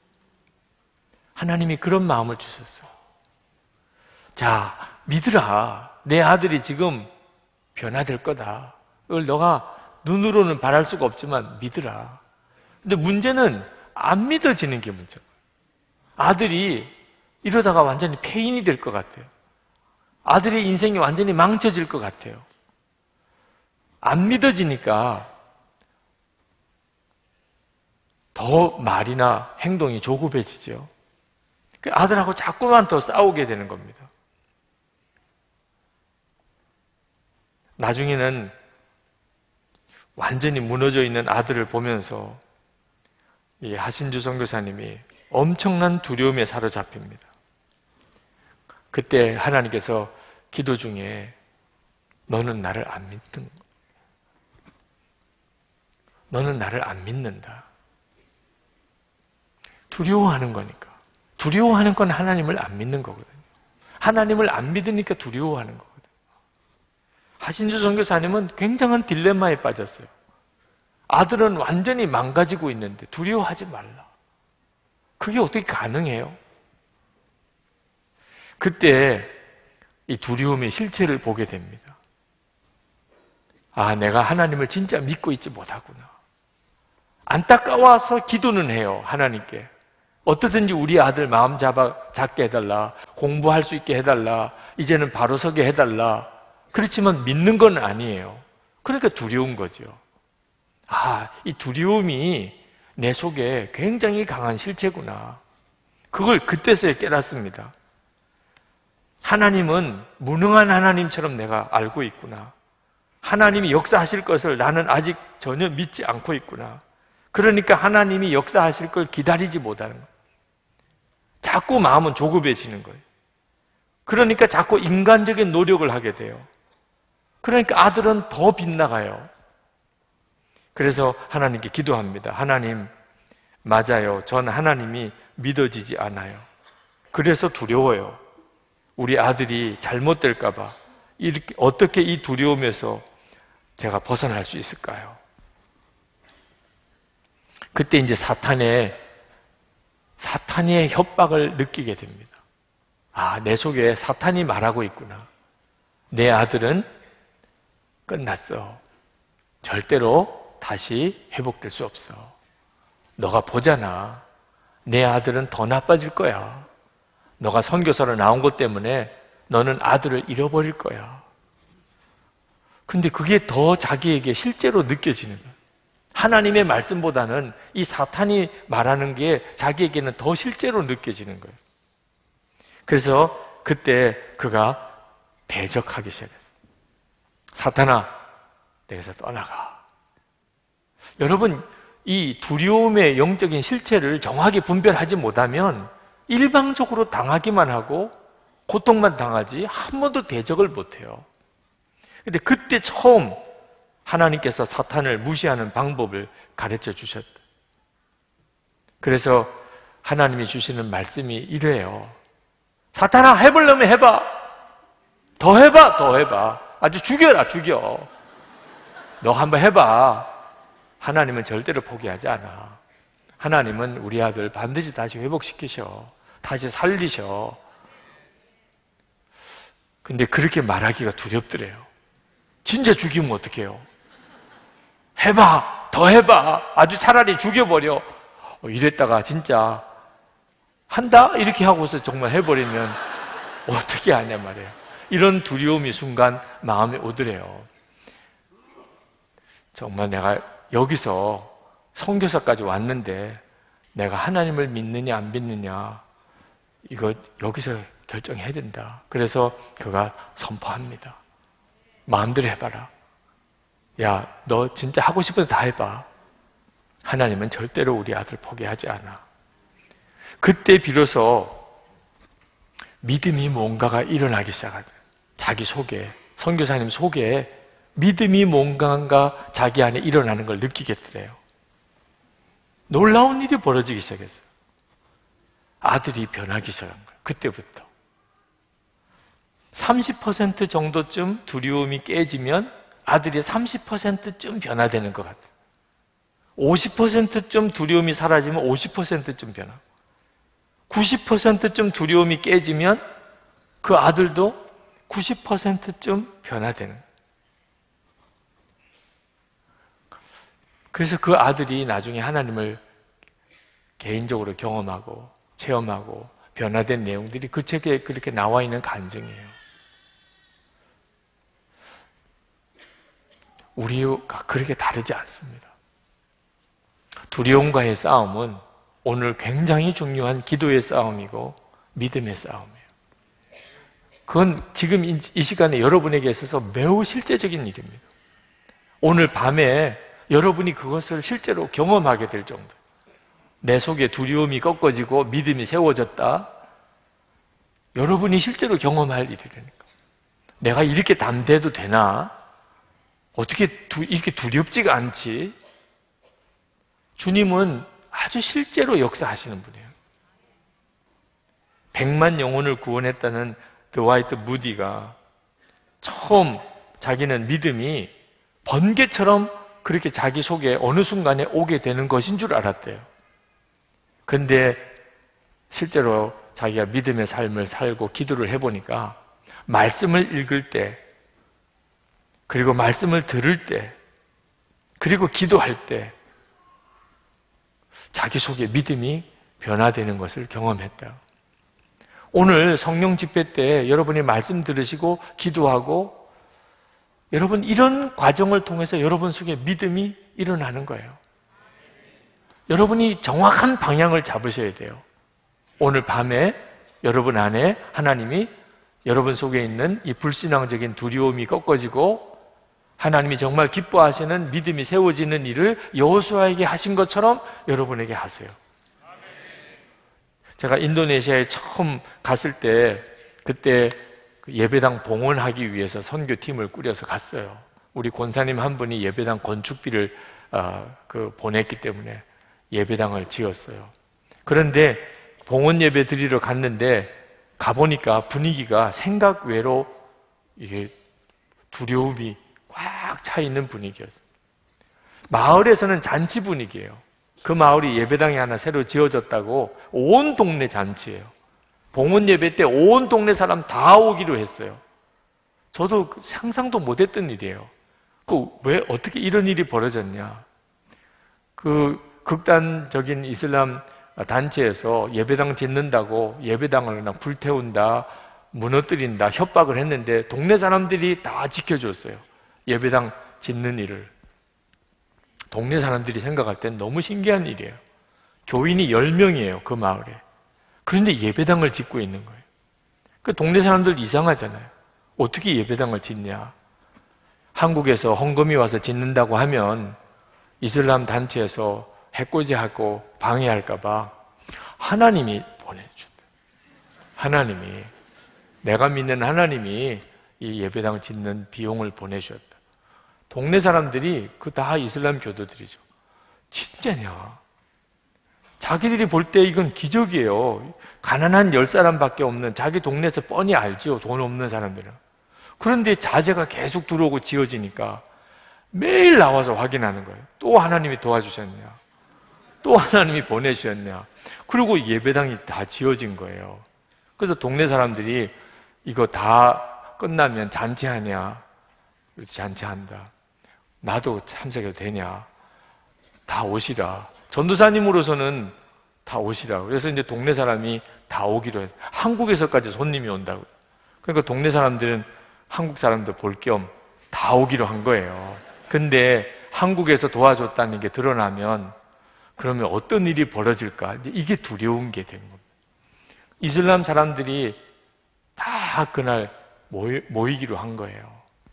A: 하나님이 그런 마음을 주셨어요. 자, 믿으라. 내 아들이 지금 변화될 거다. 그걸 너가 눈으로는 바랄 수가 없지만 믿으라. 근데 문제는 안 믿어지는 게 문제예요. 아들이 이러다가 완전히 폐인이 될 것 같아요. 아들의 인생이 완전히 망쳐질 것 같아요. 안 믿어지니까 더 말이나 행동이 조급해지죠. 아들하고 자꾸만 더 싸우게 되는 겁니다. 나중에는 완전히 무너져 있는 아들을 보면서 이 하신주 선교사님이 엄청난 두려움에 사로잡힙니다. 그때 하나님께서 기도 중에 너는 나를 안 믿는, 너는 나를 안 믿는다. 두려워하는 거니까. 두려워하는 건 하나님을 안 믿는 거거든요. 하나님을 안 믿으니까 두려워하는 거거든요. 하신주 선교사님은 굉장한 딜레마에 빠졌어요. 아들은 완전히 망가지고 있는데 두려워하지 말라. 그게 어떻게 가능해요? 그때 이 두려움의 실체를 보게 됩니다. 아, 내가 하나님을 진짜 믿고 있지 못하구나. 안타까워서 기도는 해요, 하나님께. 어떻든지 우리 아들 마음 잡게 해달라. 공부할 수 있게 해달라. 이제는 바로 서게 해달라. 그렇지만 믿는 건 아니에요. 그러니까 두려운 거죠. 아, 이 두려움이 내 속에 굉장히 강한 실체구나. 그걸 그때서야 깨닫습니다. 하나님은 무능한 하나님처럼 내가 알고 있구나. 하나님이 역사하실 것을 나는 아직 전혀 믿지 않고 있구나. 그러니까 하나님이 역사하실 걸 기다리지 못하는 거예요. 자꾸 마음은 조급해지는 거예요. 그러니까 자꾸 인간적인 노력을 하게 돼요. 그러니까 아들은 더 빗나가요. 그래서 하나님께 기도합니다. 하나님, 맞아요. 전 하나님이 믿어지지 않아요. 그래서 두려워요. 우리 아들이 잘못될까 봐. 이렇게 어떻게 이 두려움에서 제가 벗어날 수 있을까요? 그때 이제 사탄의 협박을 느끼게 됩니다. 아, 내 속에 사탄이 말하고 있구나. 내 아들은 끝났어. 절대로 다시 회복될 수 없어. 너가 보잖아. 내 아들은 더 나빠질 거야. 너가 선교사로 나온 것 때문에 너는 아들을 잃어버릴 거야. 근데 그게 더 자기에게 실제로 느껴지는 거예요. 하나님의 말씀보다는 이 사탄이 말하는 게 자기에게는 더 실제로 느껴지는 거예요. 그래서 그때 그가 대적하기 시작했어요. 사탄아, 내게서 떠나가. 여러분, 이 두려움의 영적인 실체를 정확히 분별하지 못하면 일방적으로 당하기만 하고 고통만 당하지 한 번도 대적을 못해요. 근데 그때 처음 하나님께서 사탄을 무시하는 방법을 가르쳐 주셨다. 그래서 하나님이 주시는 말씀이 이래요. 사탄아, 해보려면 해봐. 더 해봐, 더 해봐. 아주 죽여라, 죽여. 너 한번 해봐. 하나님은 절대로 포기하지 않아. 하나님은 우리 아들 반드시 다시 회복시키셔. 다시 살리셔. 근데 그렇게 말하기가 두렵더래요. 진짜 죽이면 어떡해요? 해봐, 더 해봐. 아주 차라리 죽여버려. 이랬다가 진짜 한다? 이렇게 하고서 정말 해버리면 어떻게 하냐 말이에요. 이런 두려움이 순간 마음에 오더래요. 정말 내가 여기서 선교사까지 왔는데 내가 하나님을 믿느냐 안 믿느냐 이거 여기서 결정해야 된다. 그래서 그가 선포합니다. 마음대로 해봐라. 야, 너 진짜 하고 싶어서 다 해봐. 하나님은 절대로 우리 아들 포기하지 않아. 그때 비로소 믿음이 뭔가가 일어나기 시작하다. 자기 속에, 선교사님 속에 믿음이 뭔가가 자기 안에 일어나는 걸 느끼겠더래요. 놀라운 일이 벌어지기 시작했어요. 아들이 변하기 시작한 거예요. 그때부터 30% 정도쯤 두려움이 깨지면 아들이 30%쯤 변화되는 것 같아요. 50%쯤 두려움이 사라지면 50%쯤 변화. 90%쯤 두려움이 깨지면 그 아들도 90%쯤 변화되는 거예요. 그래서 그 아들이 나중에 하나님을 개인적으로 경험하고 체험하고 변화된 내용들이 그 책에 그렇게 나와 있는 간증이에요. 우리가 그렇게 다르지 않습니다. 두려움과의 싸움은 오늘 굉장히 중요한 기도의 싸움이고 믿음의 싸움이에요. 그건 지금 이 시간에 여러분에게 있어서 매우 실제적인 일입니다. 오늘 밤에 여러분이 그것을 실제로 경험하게 될 정도. 내 속에 두려움이 꺾어지고 믿음이 세워졌다. 여러분이 실제로 경험할 일이라니까. 내가 이렇게 담대해도 되나? 어떻게 이렇게 두렵지가 않지? 주님은 아주 실제로 역사하시는 분이에요. 100만 영혼을 구원했다는 드와이트 무디가 처음 자기는 믿음이 번개처럼 그렇게 자기 속에 어느 순간에 오게 되는 것인 줄 알았대요. 근데 실제로 자기가 믿음의 삶을 살고 기도를 해보니까 말씀을 읽을 때, 그리고 말씀을 들을 때, 그리고 기도할 때 자기 속에 믿음이 변화되는 것을 경험했다. 오늘 성령 집회 때 여러분이 말씀 들으시고 기도하고 여러분 이런 과정을 통해서 여러분 속에 믿음이 일어나는 거예요. 여러분이 정확한 방향을 잡으셔야 돼요. 오늘 밤에 여러분 안에 하나님이 여러분 속에 있는 이 불신앙적인 두려움이 꺾어지고 하나님이 정말 기뻐하시는 믿음이 세워지는 일을 여호수아에게 하신 것처럼 여러분에게 하세요. 제가 인도네시아에 처음 갔을 때 그때 예배당 봉헌하기 위해서 선교팀을 꾸려서 갔어요. 우리 권사님 한 분이 예배당 건축비를 보냈기 때문에 예배당을 지었어요. 그런데 봉헌 예배 드리러 갔는데 가보니까 분위기가 생각 외로 이게 두려움이 꽉 차 있는 분위기였어요. 마을에서는 잔치 분위기예요. 그 마을이 예배당이 하나 새로 지어졌다고 온 동네 잔치예요. 봉헌 예배 때 온 동네 사람 다 오기로 했어요. 저도 상상도 못했던 일이에요. 왜 어떻게 이런 일이 벌어졌냐? 그 극단적인 이슬람 단체에서 예배당 짓는다고 예배당을 그냥 불태운다, 무너뜨린다, 협박을 했는데 동네 사람들이 다 지켜줬어요. 예배당 짓는 일을. 동네 사람들이 생각할 땐 너무 신기한 일이에요. 교인이 10명이에요, 그 마을에. 그런데 예배당을 짓고 있는 거예요. 그 동네 사람들 이상하잖아요. 어떻게 예배당을 짓냐? 한국에서 헌금이 와서 짓는다고 하면 이슬람 단체에서 해코지하고 방해할까봐 하나님이 보내줬다. 하나님이, 내가 믿는 하나님이 이 예배당 짓는 비용을 보내주셨다. 동네 사람들이 그 다 이슬람 교도들이죠. 진짜냐? 자기들이 볼 때 이건 기적이에요. 가난한 10사람밖에 없는 자기 동네에서 뻔히 알죠. 돈 없는 사람들은. 그런데 자재가 계속 들어오고 지어지니까 매일 나와서 확인하는 거예요. 또 하나님이 도와주셨냐? 또 하나님이 보내주셨냐? 그리고 예배당이 다 지어진 거예요. 그래서 동네 사람들이 이거 다 끝나면 잔치하냐? 잔치한다. 나도 참석해도 되냐? 다 오시라. 전도사님으로서는 다 오시라. 그래서 이제 동네 사람이 다 오기로 해요. 한국에서까지 손님이 온다고. 그러니까 동네 사람들은 한국 사람들 볼 겸 다 오기로 한 거예요. 근데 한국에서 도와줬다는 게 드러나면 그러면 어떤 일이 벌어질까? 이게 두려운 게 된 겁니다. 이슬람 사람들이 다 그날 모이기로 한 거예요.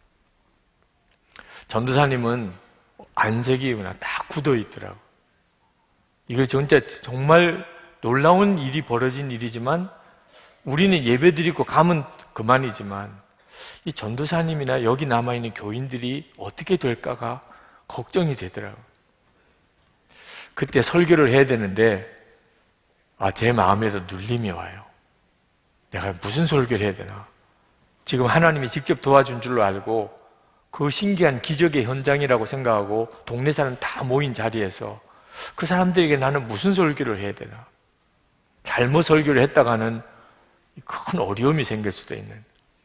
A: 전도사님은 안색이구나 딱 굳어 있더라고. 이거 진짜 정말 놀라운 일이 벌어진 일이지만 우리는 예배드리고 가면 그만이지만 이 전도사님이나 여기 남아있는 교인들이 어떻게 될까가 걱정이 되더라고. 그때 설교를 해야 되는데 제 마음에도 눌림이 와요. 내가 무슨 설교를 해야 되나? 지금 하나님이 직접 도와준 줄로 알고 그 신기한 기적의 현장이라고 생각하고 동네 사람 다 모인 자리에서 그 사람들에게 나는 무슨 설교를 해야 되나? 잘못 설교를 했다가는 큰 어려움이 생길 수도 있는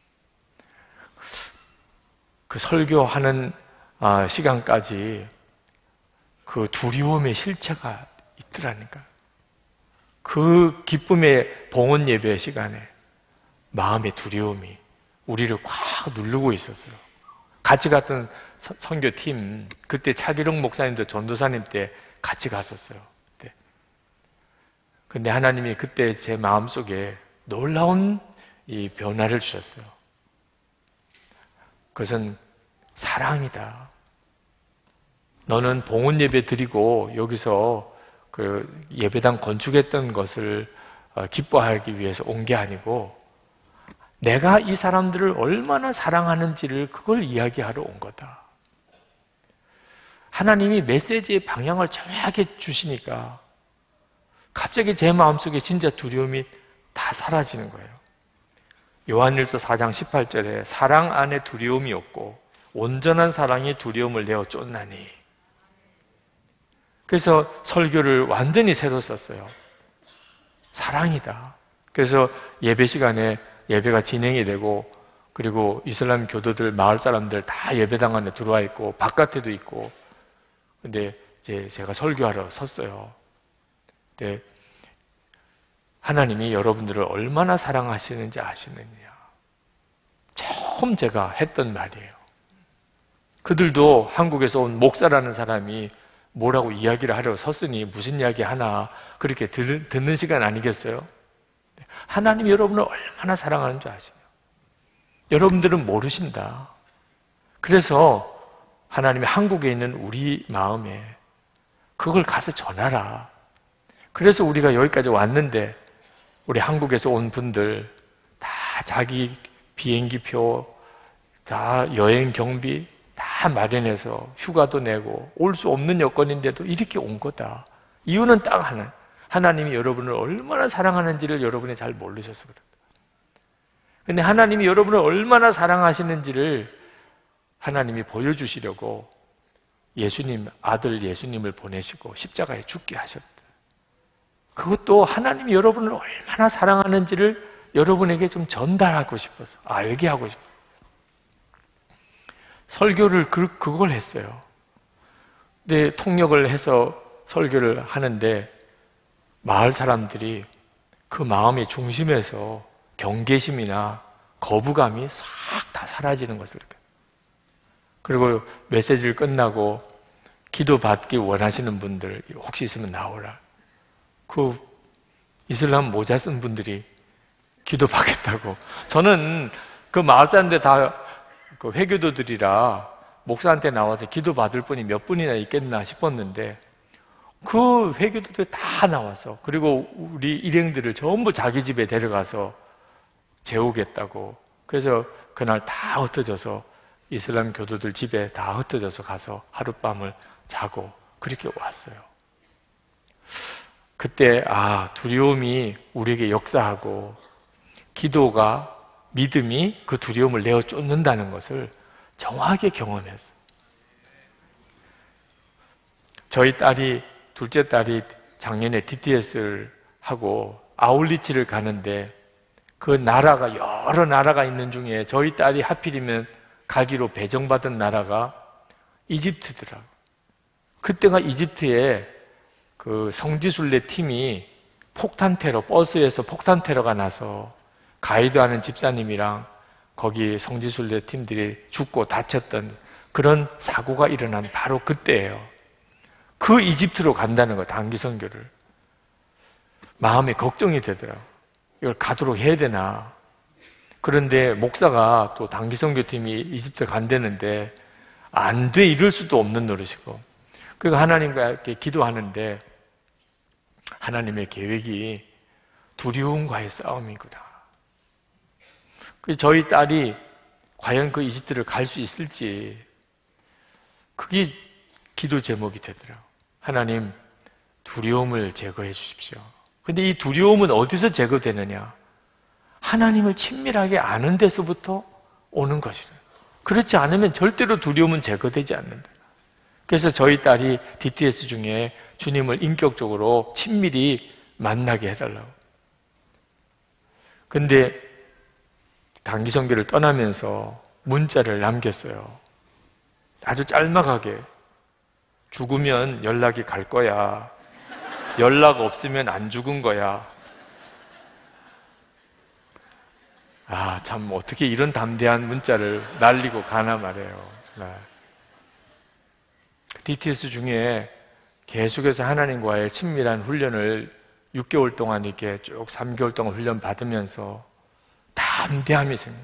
A: 그 설교하는 시간까지 그 두려움의 실체가 있더라니까. 그 기쁨의 봉헌 예배 시간에 마음의 두려움이 우리를 꽉 누르고 있었어요. 같이 갔던 선교팀, 그때 차기룡 목사님도 전도사님 때 같이 갔었어요. 그때. 근데 하나님이 그때 제 마음속에 놀라운 이 변화를 주셨어요. 그것은 사랑이다. 너는 봉헌 예배 드리고 여기서 그 예배당 건축했던 것을 기뻐하기 위해서 온 게 아니고 내가 이 사람들을 얼마나 사랑하는지를 그걸 이야기하러 온 거다. 하나님이 메시지의 방향을 정확하게 주시니까 갑자기 제 마음속에 진짜 두려움이 다 사라지는 거예요. 요한일서 4장 18절에 사랑 안에 두려움이 없고 온전한 사랑이 두려움을 내어 쫓나니. 그래서 설교를 완전히 새로 썼어요. 사랑이다. 그래서 예배 시간에 예배가 진행이 되고 그리고 이슬람 교도들, 마을 사람들 다 예배당 안에 들어와 있고 바깥에도 있고 근데 이제 제가 설교하러 섰어요. 근데 하나님이 여러분들을 얼마나 사랑하시는지 아시느냐. 처음 제가 했던 말이에요. 그들도 한국에서 온 목사라는 사람이 뭐라고 이야기를 하려고 섰으니 무슨 이야기 하나 그렇게 듣는 시간 아니겠어요? 하나님이 여러분을 얼마나 사랑하는 줄 아시냐? 여러분들은 모르신다. 그래서 하나님이 한국에 있는 우리 마음에 그걸 가서 전하라. 그래서 우리가 여기까지 왔는데 우리 한국에서 온 분들 다 자기 비행기표, 다 여행 경비 다 마련해서 휴가도 내고 올 수 없는 여건인데도 이렇게 온 거다. 이유는 딱 하나. 하나님이 여러분을 얼마나 사랑하는지를 여러분이 잘 모르셔서 그렇다. 근데 하나님이 여러분을 얼마나 사랑하시는지를 하나님이 보여주시려고 예수님, 아들 예수님을 보내시고 십자가에 죽게 하셨다. 그것도 하나님이 여러분을 얼마나 사랑하는지를 여러분에게 좀 전달하고 싶어서, 알게 하고 싶어서. 설교를 그걸 했어요. 근데 통역을 해서 설교를 하는데 마을 사람들이 그 마음의 중심에서 경계심이나 거부감이 싹 다 사라지는 것을 느껴요. 그리고 메시지를 끝나고 기도 받기 원하시는 분들 혹시 있으면 나오라. 그 이슬람 모자 쓴 분들이 기도 받겠다고. 저는 그 마을 사람들 다 그 회교도들이라 목사한테 나와서 기도 받을 분이 몇 분이나 있겠나 싶었는데 그 회교도들 다 나와서 그리고 우리 일행들을 전부 자기 집에 데려가서 재우겠다고 그래서 그날 다 흩어져서 이슬람 교도들 집에 다 흩어져서 가서 하룻밤을 자고 그렇게 왔어요. 그때 두려움이 우리에게 역사하고 기도가 믿음이 그 두려움을 내어 쫓는다는 것을 정확하게 경험했어요. 저희 둘째 딸이 작년에 DTS를 하고 아울리치를 가는데 그 나라가 여러 나라가 있는 중에 저희 딸이 하필이면 가기로 배정받은 나라가 이집트더라고요. 그때가 이집트에 그 성지순례 팀이 폭탄 테러, 버스에서 폭탄 테러가 나서 가이드하는 집사님이랑 거기 성지순례 팀들이 죽고 다쳤던 그런 사고가 일어난 바로 그때예요. 그 이집트로 간다는 거, 단기 선교를. 마음에 걱정이 되더라고요. 이걸 가도록 해야 되나. 그런데 목사가 또 단기 선교팀이 이집트 간다는데 안 돼, 이럴 수도 없는 노릇이고. 그리고 하나님과 이렇게 기도하는데 하나님의 계획이 두려움과의 싸움이구나. 저희 딸이 과연 그 이집트를 갈 수 있을지 그게 기도 제목이 되더라고요. 하나님, 두려움을 제거해 주십시오. 근데 이 두려움은 어디서 제거되느냐? 하나님을 친밀하게 아는 데서부터 오는 것이라. 그렇지 않으면 절대로 두려움은 제거되지 않는다. 그래서 저희 딸이 DTS 중에 주님을 인격적으로 친밀히 만나게 해달라고. 근데 단기 선교를 떠나면서 문자를 남겼어요. 아주 짤막하게. 죽으면 연락이 갈 거야. 연락 없으면 안 죽은 거야. 참 어떻게 이런 담대한 문자를 날리고 가나 말이에요. 네. DTS 중에 계속해서 하나님과의 친밀한 훈련을 6개월 동안 이렇게 쭉 3개월 동안 훈련 받으면서 담대함이 생겨요.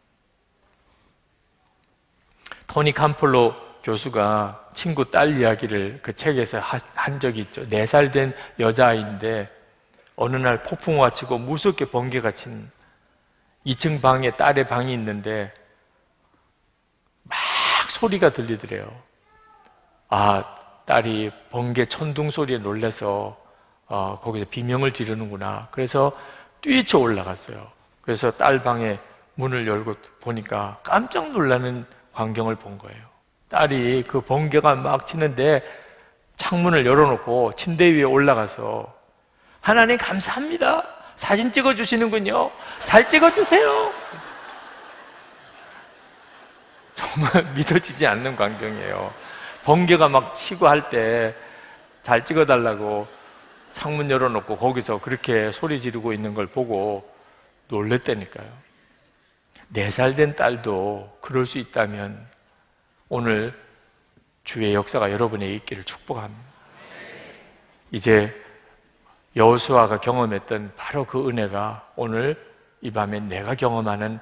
A: 토니 캄폴로 교수가 친구 딸 이야기를 그 책에서 한 적이 있죠. 4살 된 여자아이인데 어느 날 폭풍우가 치고 무섭게 번개가 친 2층 방에 딸의 방이 있는데 막 소리가 들리더래요. 딸이 번개 천둥 소리에 놀라서 거기서 비명을 지르는구나. 그래서 뛰쳐 올라갔어요. 그래서 딸 방에 문을 열고 보니까 깜짝 놀라는 광경을 본 거예요. 딸이 그 번개가 막 치는데 창문을 열어놓고 침대 위에 올라가서 하나님 감사합니다. 사진 찍어주시는군요. 잘 찍어주세요. 정말 믿어지지 않는 광경이에요. 번개가 막 치고 할 때 잘 찍어달라고 창문 열어놓고 거기서 그렇게 소리 지르고 있는 걸 보고 놀랬다니까요. 4살 된 딸도 그럴 수 있다면 오늘 주의 역사가 여러분에게 있기를 축복합니다. 이제 여호수아가 경험했던 바로 그 은혜가 오늘 이 밤에 내가 경험하는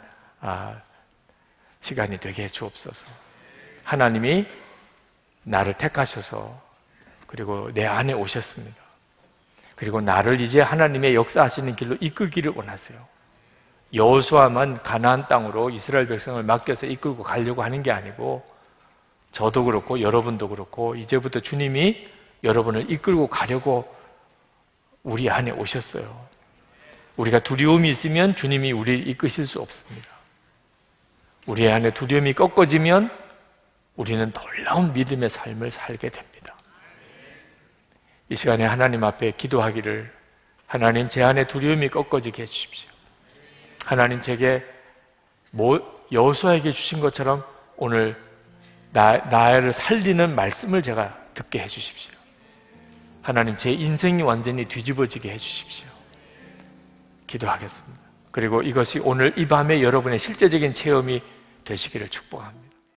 A: 시간이 되게 해 주옵소서. 하나님이 나를 택하셔서 그리고 내 안에 오셨습니다. 그리고 나를 이제 하나님의 역사하시는 길로 이끌기를 원하세요. 여호수아만 가나안 땅으로 이스라엘 백성을 맡겨서 이끌고 가려고 하는 게 아니고 저도 그렇고 여러분도 그렇고 이제부터 주님이 여러분을 이끌고 가려고 우리 안에 오셨어요. 우리가 두려움이 있으면 주님이 우리를 이끄실 수 없습니다. 우리 안에 두려움이 꺾어지면 우리는 놀라운 믿음의 삶을 살게 됩니다. 이 시간에 하나님 앞에 기도하기를 하나님 제 안에 두려움이 꺾어지게 해주십시오. 하나님 제게 여호수아에게 주신 것처럼 오늘 나를 살리는 말씀을 제가 듣게 해주십시오. 하나님 제 인생이 완전히 뒤집어지게 해주십시오. 기도하겠습니다. 그리고 이것이 오늘 이 밤에 여러분의 실제적인 체험이 되시기를 축복합니다.